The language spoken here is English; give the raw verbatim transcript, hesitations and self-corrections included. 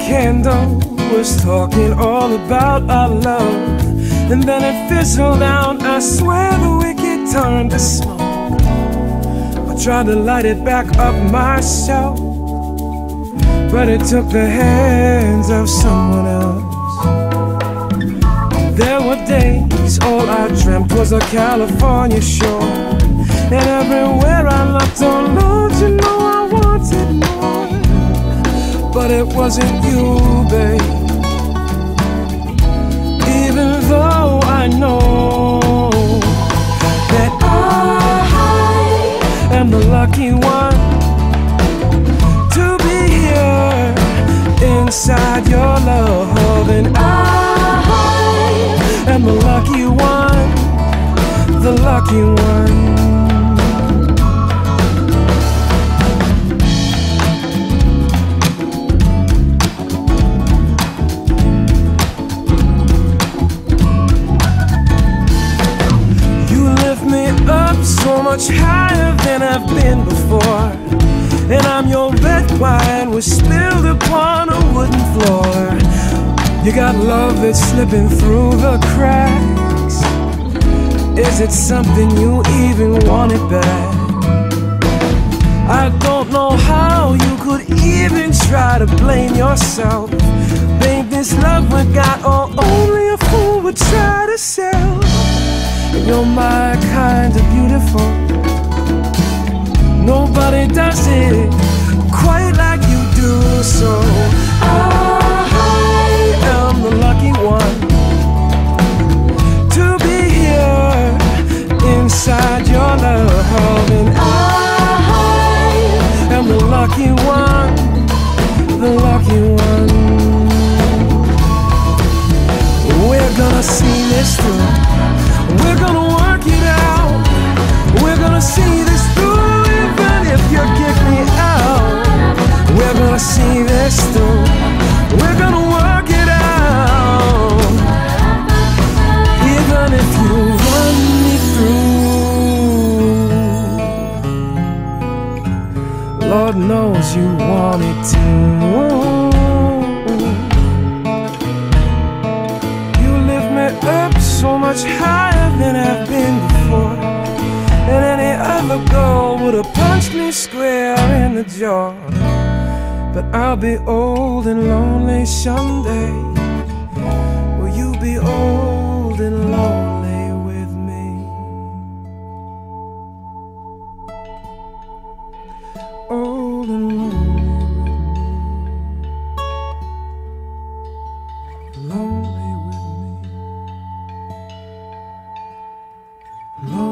candle was talking all about our love, and then it fizzled out. I swear the wicked turned to smoke. I tried to light it back up myself, but it took the hands of someone else. There were days all I dreamt was a California shore, and everywhere I looked, oh Lord, you know I wanted more. But it wasn't you, babe. Even though I know that I am the lucky one to be here inside your love, and I am the lucky one, the lucky one. So much higher than I've been before, and I'm your red wine was spilled upon a wooden floor. You got love that's slipping through the cracks. Is it something you even wanted back? I don't know how you could even try to blame yourself. Babe, this love we got, oh, only a fool would try to sell. You're my kind of beautiful. Nobody does it quite like you do. So I am the lucky one to be here inside your love, and I am the lucky one, the lucky one. We're gonna see this through. We're gonna work it out. We're gonna see this through, even if you kick me out. We're gonna see this through. We're gonna work it out, even if you run me through. Lord knows you want it to. You lift me up so much higher than I've been before, and any other girl would have punched me square in the jaw. But I'll be old and lonely someday. Will you be old and lonely with me? Old and lonely with me. Lonely with me. Lonely.